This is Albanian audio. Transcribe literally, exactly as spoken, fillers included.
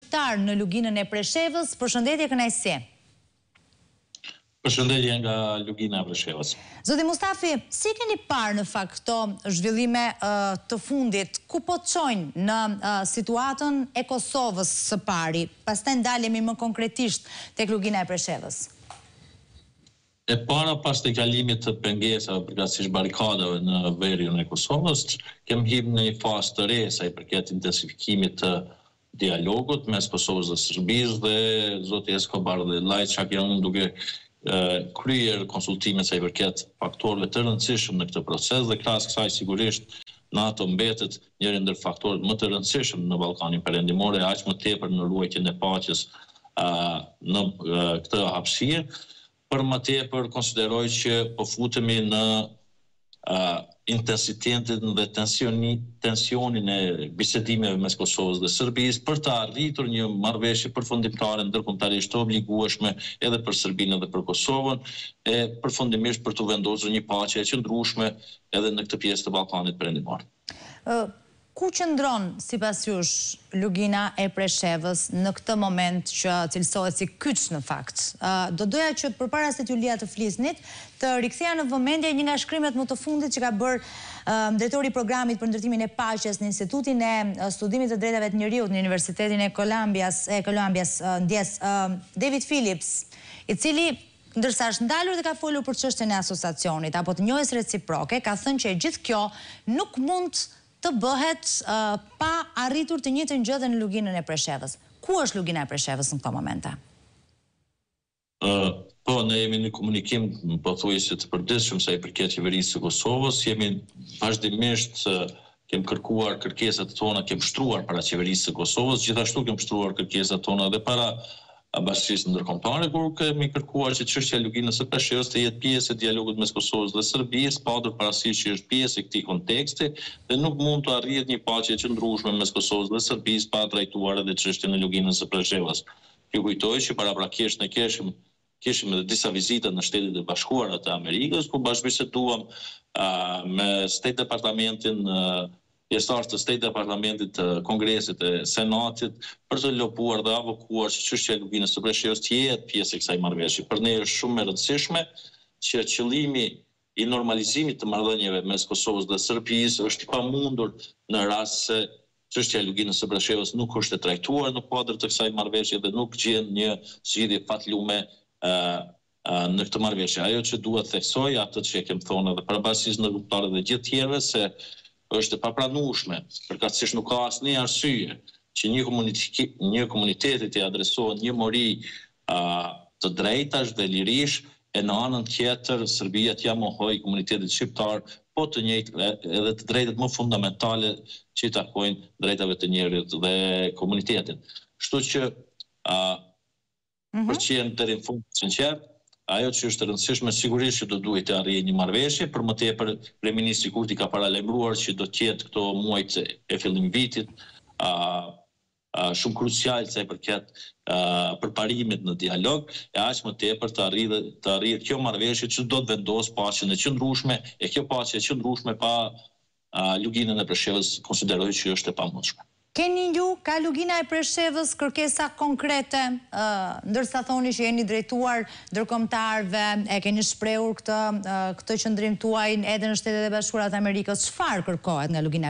shqiptar në luginën e Preshevës. Përshëndetje, kënaqësi. Përshëndetje nga lugina e Preshevës. Zoti Mustafi, si keni parë në fakt këto zhvillime uh, të fundit, ku po të çojnë në uh, situatën e Kosovës së pari? Pastaj ndalemi më konkretisht tek lugina e Preshevës. E para pas të kalimit të pengesave përkatësisht barikadave në veriun e Kosovës, kem hyrë në një fazë të re sa i përket intensifikimit të dialogut mes Kosovës dhe Serbisë, dhe zoti Escobar dhe Lajçak janë duke uh, kryer konsultime sa i përket faktorëve të rëndësishëm në këtë proces, dhe krahas kësaj sigurisht NATO mbetet njëri ndër faktorët më të rëndësishëm në Ballkanin Perëndimor, aq më tepër në ruajtjen e paqes uh, në uh, këtë hapësirë. Për më tepër konsideroj që po futemi në uh, intensitetin dhe tensioni, tensionin e bisedimeve mes Kosovës dhe Serbisë për të arritur një marrëveshje përfundimtare ndërkombëtarisht të obligueshme edhe për Serbinë dhe për Kosovën, e përfundimisht për të vendosur një paqe e qëndrueshme edhe në këtë pjesë të Ballkanit Perëndimor. Uh, ku qëndron sipas jush lugina e Preshevës në këtë moment që cilësohet si kyç në fakt? Uh, do doja që përpara se t'ju lija të flisnit, të riktheja në vëmendje një nga shkrimet më të fundit që ka bërë uh, drejtori i programit për ndërtimin e paqes në Institutin e uh, Studimit të Drejtave të Njerëzit në Universitetin e Kolumbias, e Kolumbias, uh, ndjes uh, David Phillips, i cili ndërsa është ndalur dhe ka folur për çështjen e asociacionit apo të njohjes reciproke, ka thënë që gjithë kjo nuk mund të bëhet uh, pa arritur të njëjtën gjë në luginën e Preshevës. Ku është lugina e Preshevës në këto momente? Uh, po, ne jemi në komunikim pothuajse të përditshëm sa i përket qeverisë së Kosovës, jemi vazhdimisht uh, kem kërkuar kërkesat tona, kem shtruar para qeverisë së Kosovës, gjithashtu kem shtruar kërkesat tona edhe para bashkisë ndërkombëtare, kur kemi kërkuar që çështja e luginës së Preshevës të jetë pjesë e dialogut mes Kosovës dhe Serbisë, padur parasysh që është pjesë e këtij konteksti dhe nuk mund të arrihet një paqe e qëndrueshme mes Kosovës dhe Serbisë pa trajtuar edhe çështjen e luginës së Preshevës. Ju kujtoj që paraprakisht ne kishim kishim edhe disa vizita në Shtetet e Bashkuara të Amerikës, ku bashkëbiseduam uh, me State Departamentin, uh, pjesëtar të State Departamentit, të Kongresit e Senatit, për të lopuar dhe avokuar që çështja e luginës së Preshevës të jetë pjesë e kësaj marrëveshje. Për ne është shumë e rëndësishme që qëllimi i normalizimit të marrëdhënieve mes Kosovës dhe Serbisë është i pamundur në rast se çështja e luginës së Preshevës nuk është e trajtuar në kuadër të kësaj marrëveshje dhe nuk gjen një zgjidhje patlume uh, uh, në këtë marrëveshje. Ajo që duhet theksoj, atë që kem thonë edhe para bashkisë ndërkombëtare dhe gjithë tjerëve, se është e papranueshme, përkatësisht nuk ka asnjë arsye që një komuniteti, një komuniteti të adresohet një mori uh, të drejtash dhe lirish, e në anën tjetër Serbia t'ja mohoj komunitetit shqiptar, po të njëjtë edhe të drejtat më fundamentale që i takojnë drejtave të njerëzit dhe komunitetin. Kështu që uh, mm-hmm. për që jenë deri në fund sinqert, ajo që është e rëndësishme sigurisht që do duhet të arrijë një marrëveshje, për më tepër kryeministri Kurti ka paralajmëruar që do të jetë këto muajt e fillim vitit a, a, shumë krucial sa i përket përparimit në dialog, e aq më tepër të arrijë të arrijë kjo marrëveshje që do të vendos paqen e qëndrueshme, e kjo paqe e qëndrueshme pa a, luginën e Preshevës konsideroj që është e pamundshme. Keni ju, ka lugina e Preshevës kërkesa konkrete, uh, ndërsa thoni që jeni drejtuar ndërkombëtarëve, e keni shprehur këtë, uh, këtë qëndrim tuaj edhe në Shtetet e Bashkuara të Amerikës, çfarë kërkohet nga lugina